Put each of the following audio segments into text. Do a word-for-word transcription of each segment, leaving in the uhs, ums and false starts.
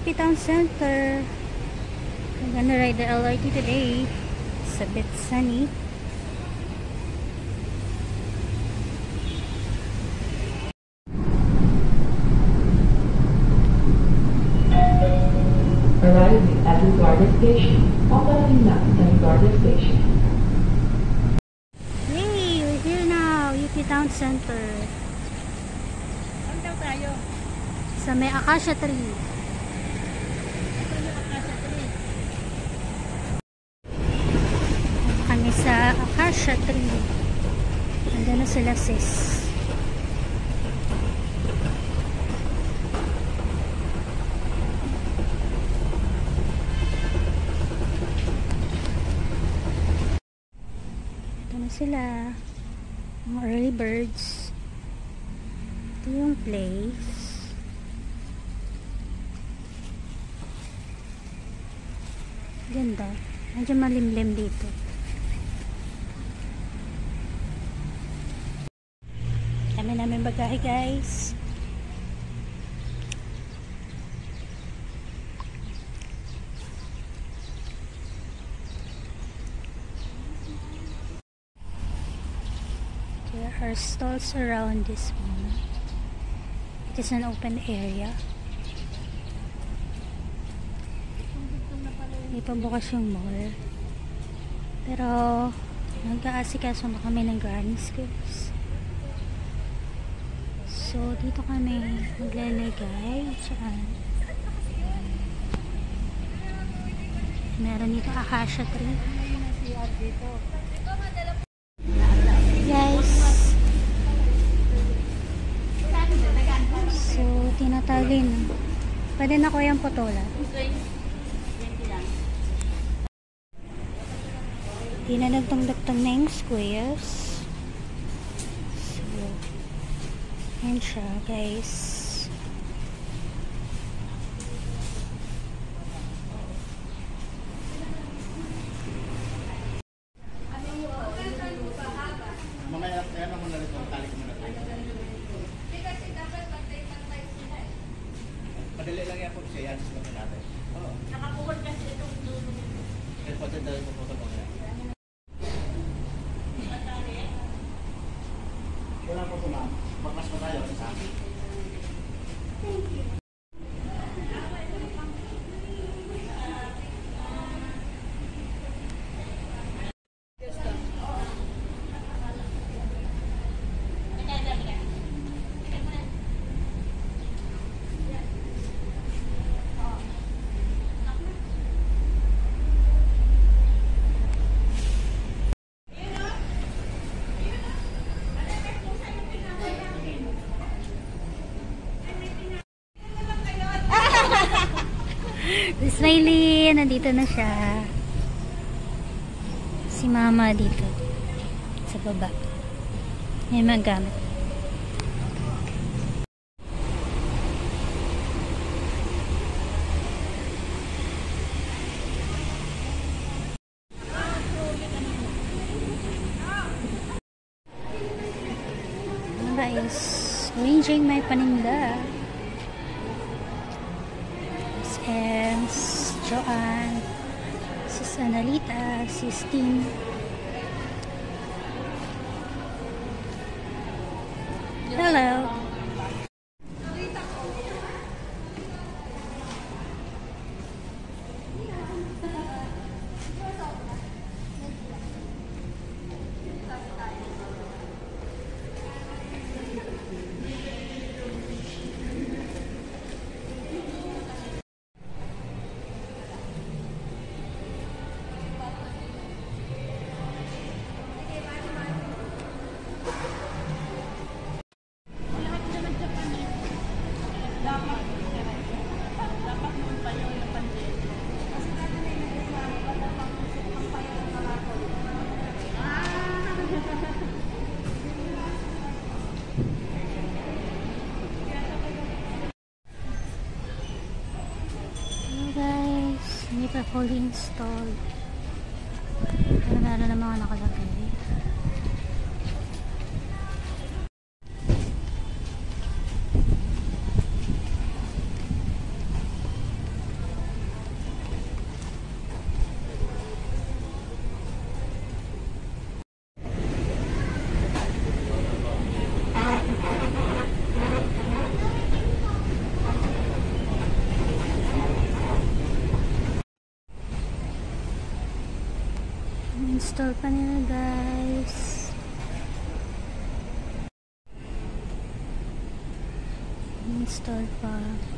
U P Town Center. I'm gonna ride the L R T today. It's a bit sunny. Arriving at Creuzart Station. Operating na sa Creuzart Station. Yay! We're here now. U P Town Center. Saan daw tayo? Sa may acacia tree. Kami sa acacia tree. Nandun na sila sis. Ito na sila. Mga early birds. Ito yung place. Ganda. Medyo malimlim dito. Dami namin bagahe guys. There are stalls around this one. It is an open area. Hindi pa bukas yung mall. Pero nag-aasikaso na kami ng granny schools. So dito kami maglalagay. Diyan. Meron dito acacia tree. Guys. So tinatali na. Pwede na ko yung putulan. Dinadagtong-dagtong na yung squares. So, yan siya guys. Mamaya, kaya naman na rin ang talik mo na tayo. Madali lang yan po siya yan sa mga natin. Nakapuhol kasi itong dulo. Kaya po din dahil po po ito mga. Wala po po ma'am. Magpas mo tayo sa akin. Thank you. Smiley, nandito na siya. Si mama dito sa baba. Yan mga gamit. Guys, arranging my paninda. Ms Joanne, Sis Analita, Sis Tim. Hello. Hindi pa fully installed. Pero meron na mga nakalagay. Install pa nila, guys. Install pa.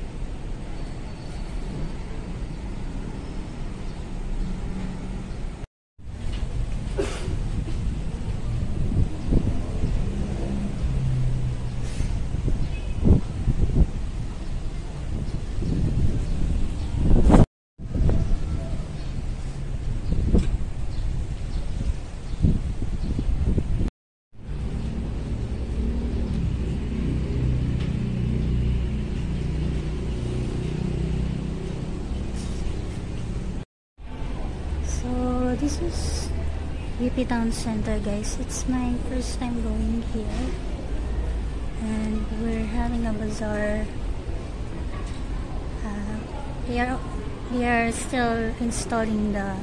This is U P Town Center, guys. It's my first time going here, and we're having a bazaar. Uh, they are they are still installing the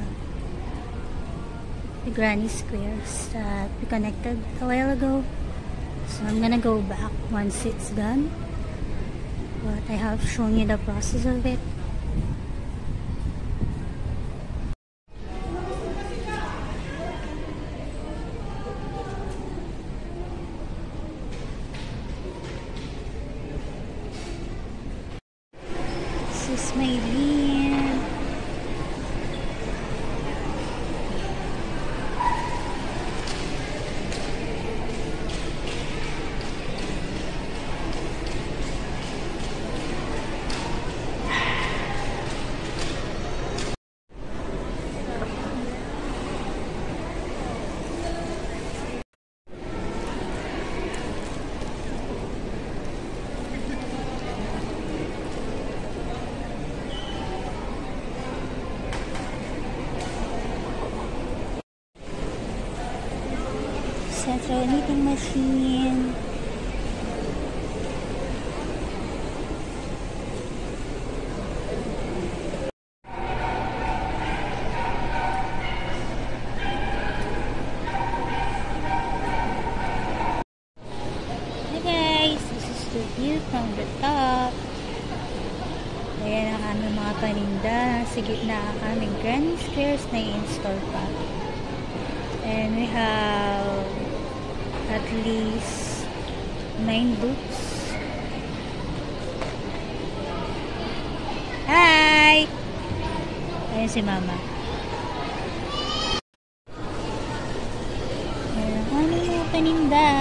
the granny squares that we connected a while ago. So I'm gonna go back once it's done. But I have shown you the process of it. This is my bean. Central knitting machine. Hey guys, this is the view from the top. Ayan ang aming mga paninda. Sa gitna ang aming granny squares na i-install pa. And we have at least nine boots. Hi! Ayan si Mama. Ayan ang aming mga paninda.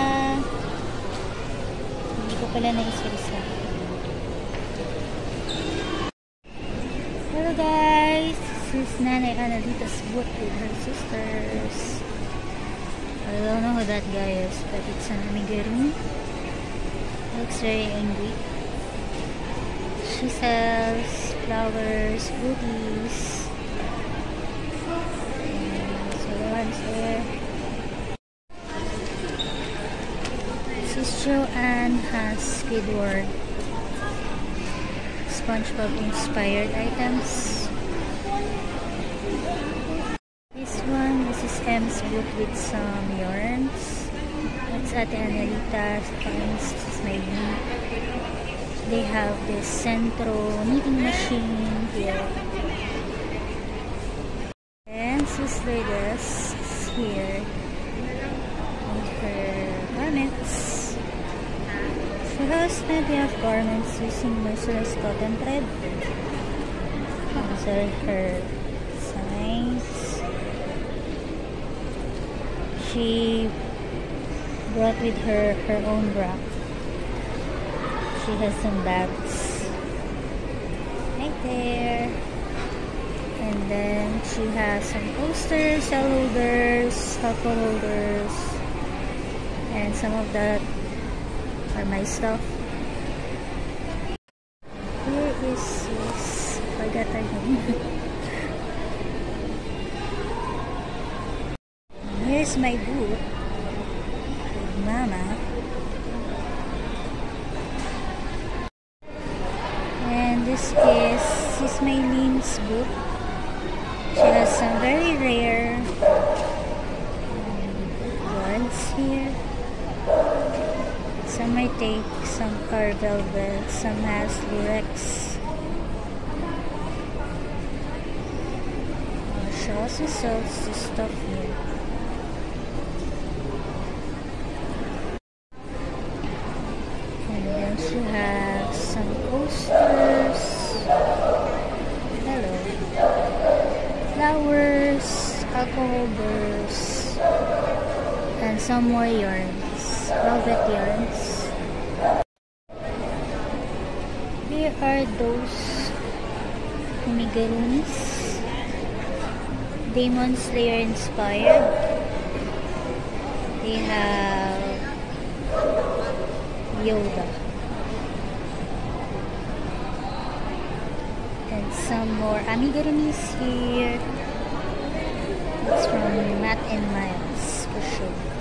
Hindi ko pala naisirisa. Hello guys! This is Nanay Annalita's booth with her sisters. I don't know who that guy is, but it's an amigurumi. Looks very angry. She sells flowers, booties. And so the one's there. Sis Joanne has Squidward SpongeBob inspired items. This one, this is M's book with some yarns. That's Ate Annalita's. This is my book. They have this Centro knitting machine here. And Sis Lourdes is here with her garments. She has plenty of garments using merciless cotton thread. These are her signs. She brought with her her own wrap. She has some bags right there, and then she has some posters, cell holders, alcohol holders, and some of that are my stuff. Here is this, forgot her name. Here's my booth with Mama. And this is Sis Maylene's booth. She has some very rare um, yarns here. Some I take, some are velvet, some has lurex. Uh, also sells this stuff here. And then she has some coasters. Hello. Flowers, alcohol bursts, and some more yarns, velvet yarns. Here are those amigurumis, Demon Slayer inspired. They have Yoda and some more amigurumis here. It's from Matt and Miles for sure.